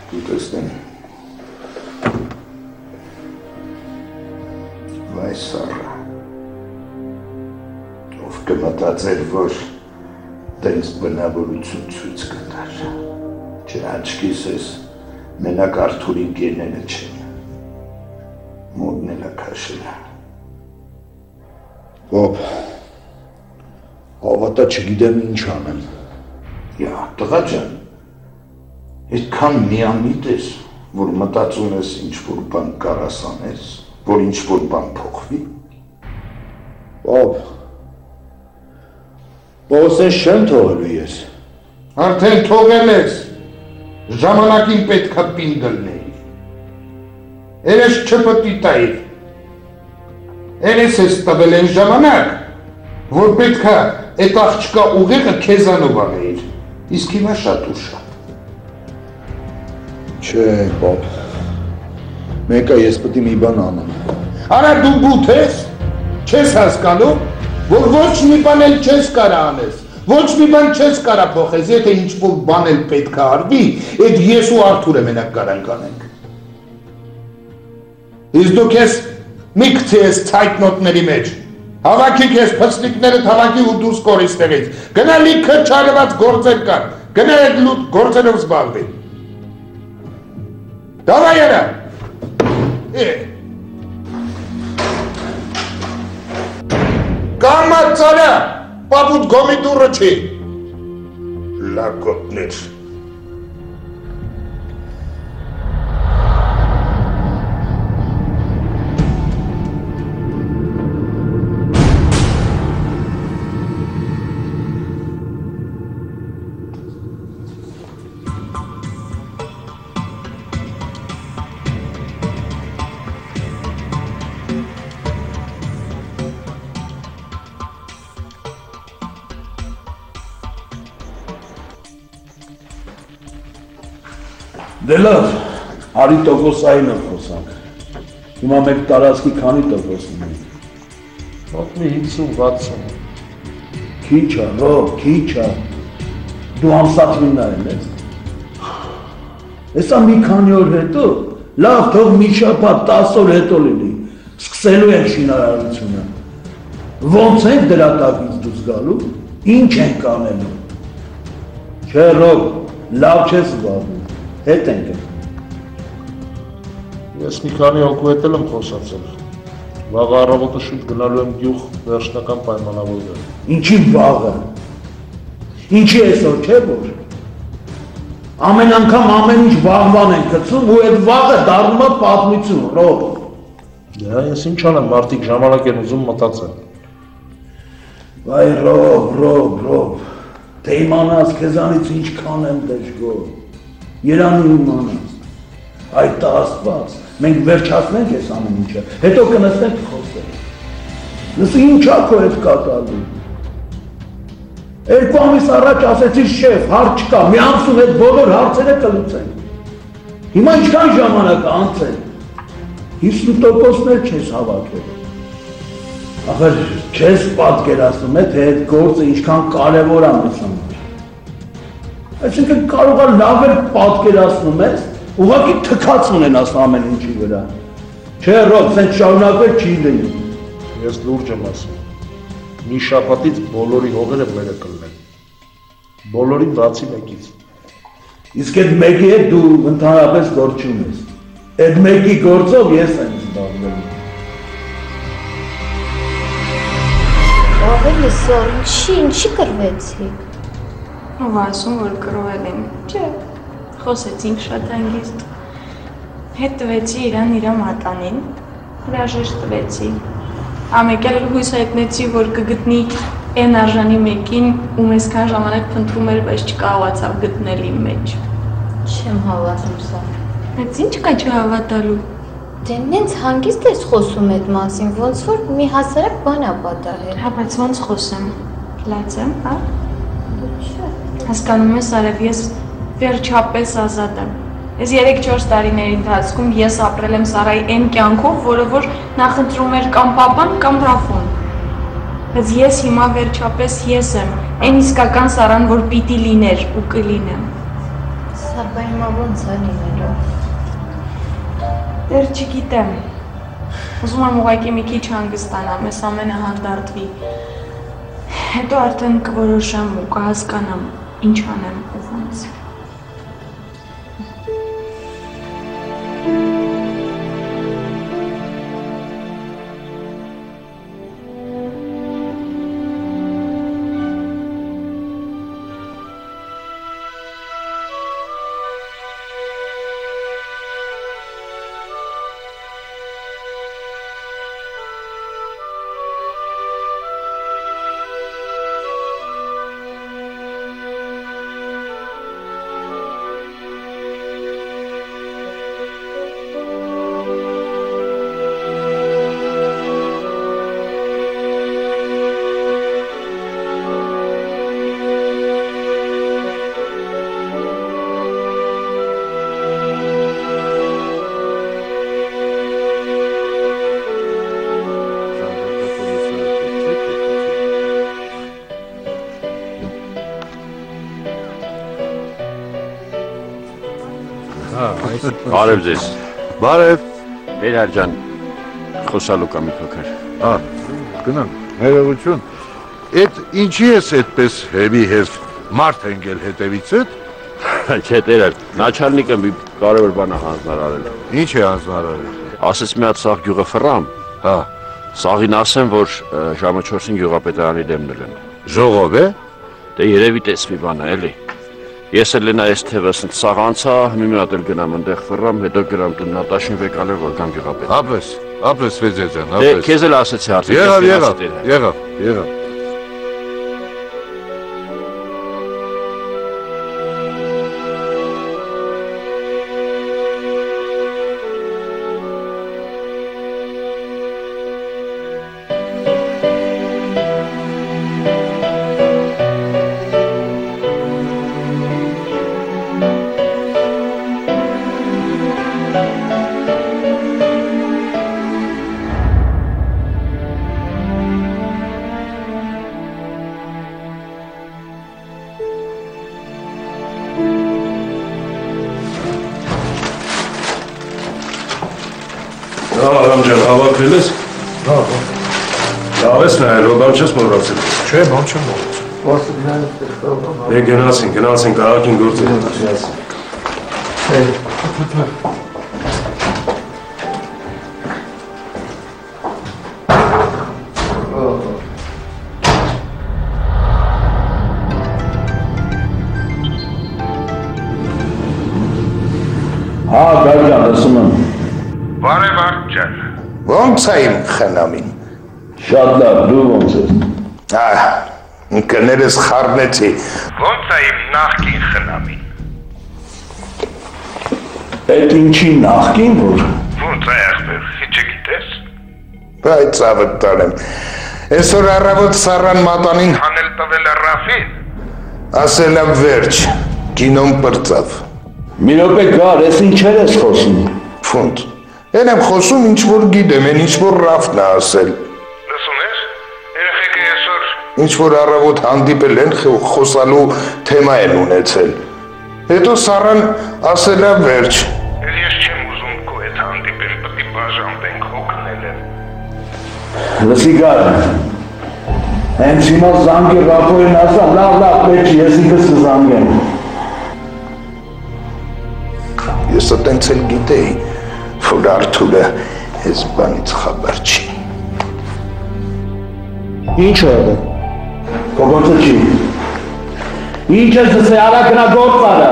Տեսնեմ։ Վայ սառը։ Ով կմտածեր, որ տենց բնավորություն ցույց կտար։ Չէ, աչքիս ես մենակ Արթուրի ընկերները չեն։ Մոդն էլ է քաշել։ Ով, հավատա չգիտեմ ինչ անեմ։ Յա, տղա ջան, այդքան միամիտ ես, որ մտածում ես ինչ-որ բան կարաս անես, որ ինչ-որ բան փոխվի։ Ով, Պողոսես չեմ թողելու ես։ Արդեն թողել ես, ժամանակին պետք է պին գլնեի։ Երես չպտի տայիր։ Երես ես տվել են ժամանակ, որ պետք է այդ աղջկա ուղեղը քեզանով անեիր, իսկ հիմա շատ ու շատ։ Չէ, պապ, մեկը ես պտի մի բան անեմ։ Արա դու բութ ես, չես հասկանում, որ ոչ մի բան էլ չես կարա անես, ոչ մի բան չես կարա փոխես, եթե ինչ-որ բան էլ պետք է արվի, այդ ես ու Արթուրը մենակ կարանք անենք։ Իսկ դու քեզ մի գցի ես ցայտնոտների մեջ, հավաքի քեզ փստիկներդ հավաքի ու դուրս կորից տեղից, գնա լիքը չարված գործեր կան, գնա այդ լուտ գործերով զբաղվի։ Դավայ արա։ Կամած ծարա, պապուտ գոմի դուրը չի։ Լակոտներ։ Դե լավ, արի տոկոսայինով խոսանք, հիմա մեկ տարածքի քանի տոկոս ունենք։ Մոտ մի 50-60։ Քիչ է, Ռոբ, քիչ է, դու ամսաթվինն եմ ես։ Հեսա մի քանի օր հետո, լավ թող մի շաբաթ 10 օր հետո լինի, սկսելու ենք շինարարությունը։ Ոնց ենք դրա տակից դուրս գալու, ինչ ենք անելու։ Չէ, Ռոբ, լավ չես զբաղվում։ Հետ ենք ենք։ Ես մի քանի հոգու հետ եմ խոսացել։ Վաղ առավոտը շուտ գնալու եմ գյուղ վերջնական պայմանավորվել։ Ինչի վաղը։ Ինչի այսօր չէ որ։ Ամեն անգամ ամեն ինչ վաղվան ենք գցում ու այդ վաղը դառնում է պատմություն, Ռոբ։ Դա ես ինչ անեմ, մարդիկ ժամանակ են ուզում մտածել։ Վայ Ռոբ, թե իմանաս քեզանից ինչքան եմ դժգոհ։ Երանի իմանաս, այդ Աստված, մենք վերջացնենք այս ամեն ինչը, հետո կնստենք խոսենք։ Լսի ինչ ա քո հետ կատարվում։ 2 ամիս առաջ ասեցիր շեֆ, հարց չկա, մի ամսում այդ բոլոր հարցերը կլուծենք։ Հիմա ինչքան ժամանակ է անցել։ 50%-ն էլ չես հավաքել։ Ախր չես պատկերացնում թե այդ գործը ինչքան կարևոր է մեզ համար։ Այսինքն կարող է լավ էլ պատկերացնում ես, ուղղակի թքած ունենաս ամեն ինչի վրա։ Չէ, Ռոբ, սենց շարունակվել չի լինի։ Ես լուրջ եմ ասում։ Մի շաբաթից բոլորի հողերը մերը կլինեն։ Բոլորին բացի մեկից։ Իսկ այդ մեկի հետ դու ընդհանրապես գործ չունես։ Այդ մեկի գործով ես եմ զբաղվել։ Ավելի սոր, ինչի կրվեցիք։ Ով ասում, որ կրովել եմ։ Չէ, խոսեցինք շատ հանգիստ։ Հետ տվեցի իրան իրա մատանին, հրաժեշտ տվեցի։ Ամեկել հույս հայտնեցի, որ կգտնի այն արժանի մեկին, ում այսքան ժամանակ փնտրում էր, բայց չկարողացավ գտնել իմ մեջ։ Չեմ հավատում սա։ Բայց ինչ կա չհավատալու։ Դե նենց հանգիստ ես խոսում այդ մասին, ոնց որ մի հասարակ բան ա պատահել։ Հա, բայց ոնց խոսեմ։ Լաց եմ, հա։ Չէ։ Հասկանում ես, Արև, ես վերջապես ազատ եմ։ Ես 3-4 տարիների ընթացքում ես ապրել եմ Սարայի այն կյանքով, որը որ նախընտրում էր կամ պապան, կամ Ռաֆոն։ Բայց ես հիմա վերջապես ես եմ, այն իսկական Սարան, որ պիտի լիներ ու կլինեմ։ Սա Սարբա հիմա ոնց է լինելու։ Դեռ չգիտեմ։ Ուզում եմ ուղղակի մի քիչ հանգստանամ, այս ամենը հանդարտվի։ Հետո արդեն կորոշեմ ու կհասկանամ ինչ անեմ ու ոնց։ Բարև ձեզ։ Բարև։ Բերար ջան, խոսալու կա մի փոքր։ Գնանք, ներողություն։ Այդ ինչի ես այդպես հեվի մարդ ընկել հետևիցդ։ Չէ, տերեր, նաչալնիկը մի կարևոր բան է հանձնարարել։ Ինչ է հանձնարարել։ Ասես մի հատ սաղ գյուղը ֆռամ։ Հա, Սաղին ասեմ, որ ժամը 4-ին գյուղապետարանի դեմն են։ ժողով է։ Դե երևի տեսվի բան է, էլի։ Ես էլ են այս թևս սաղ անցա, մի հատ էլ գնամ ընդեղ ֆռամ, հետո գրամ տուն Նատաշին վեկալել, որ կամ գյուղապետ։ Ապես վեզե ջան, Դե քեզ էլ ասեցի արդեն։ Եղավ։ Ջան, հավաքվել ես։ Լավ ես նայել, բան չես մոռացել։ Չէ, բան չեմ մոռացել։ Դե գնացին, քաղաքին գործ Հա, գարժան, ասում եմ։ Բարև արդ ջան։ Ոնց է իմ խնամին։ Շատ լավ, դու ոնց ես։ Կներես խառնեցի։ Ոնց է իմ նախկին խնամին։ Այդ ինչի նախկին որ։ Ոնց է ախպեր, չգիտես։ Բայց ավդ տանեմ։ Այսօր առավոտ Սառան մատանին հանել տվել է Ռաֆին։ Ասել է վերջ, կինոն պրծավ։ Մի րոպե գար, ես ինչեր ես խոսում։ Ֆունդ։ Են եմ խոսում ինչ որ գիտեմ, են ինչ որ Ռաֆն է ասել։ Լսում ես, երեխեքը այսօր ինչ որ առավոտ հանդիպել են խոսալու թեմա են ունեցել։ Հետո Սառան ասել է վերջ։ Ես չեմ ուզում քո հետ հանդիպել, պետք է բաժանվենք, հոգնել եմ։ Լսի գար։ Հենց հիմա զանգի Ռաֆոյին ասա, լավ, պետք է ես ինքս կզանգեմ։ Ես տենց էլ գիտեի, որ Արթուրը ես բանից խաբար չի։ Ինչ է դա։ Կողոցը չի։ Ինչ ես դսե արակնա գործարը։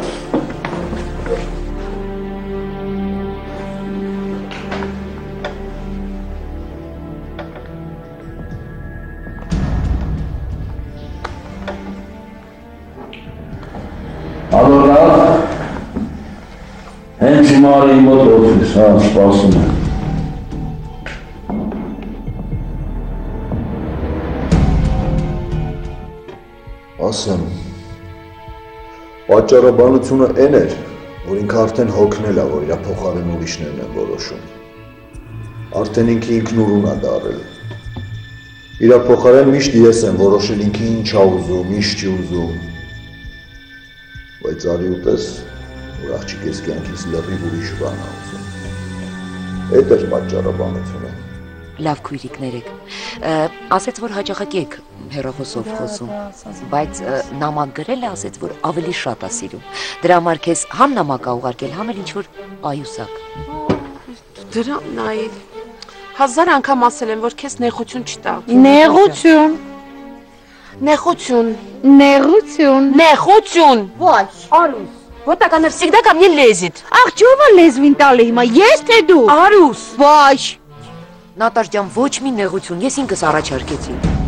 Ալո Ռաֆ, հենց հիմա արի իմ մոտ օֆիս, հա, սպասում եմ։ Ասեմ, պատճառաբանությունը են էր, որ ինքը արդեն հոգնել է, որ իրա փոխարեն ուրիշներն են որոշում։ Արդեն ինքը ինքնուրույն է դառել։ Իրա փոխարեն միշտ ես եմ որոշել ինքը ինչ է ուզում, ինչ չի ուզում։ Բայց արի ուտես, որ աղջիկես կյանքից լրիվ ուրիշ բան ա ուզում։ Էդ էր պատճառաբանությունը։ Լավ քույրիկներ եք։ Ասեց, որ հաճախակ եք հեռախոսով խոսում, բայց նամակ գրել է, ասեց, որ ավելի շատ ա սիրում։ Դրա համար քեզ համ նամակ ա ուղարկել, համ էլ ինչ-որ պայուսակ։ Դրա նայ 1000 անգամ ասել եմ, որ քեզ նեղություն չտա։ Նեղություն։ Նեղություն։ Նեղություն։ Նեղություն։ Ոչ, Արուս։ Вот так она всегда ко мне лезет. Ах, чего лезвին տալի հիմա, ես թե դու։ Արուս։ Ոչ։ Նատաշ ջան, ոչ մի նեղություն, ես ինքս առաջարկեցի։